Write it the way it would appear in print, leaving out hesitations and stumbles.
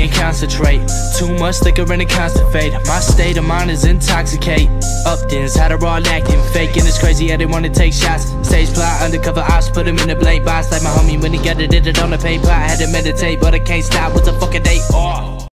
can't concentrate. Too much liquor and it constipate. My state of mind is intoxicate. Uptons, how they're all acting fake. And it's crazy how they wanna take shots. Stage plot, undercover ops, put them in a blank box. Like my homie when he got it on the paper. I had to meditate, but I can't stop. What's a fucking day? Oh.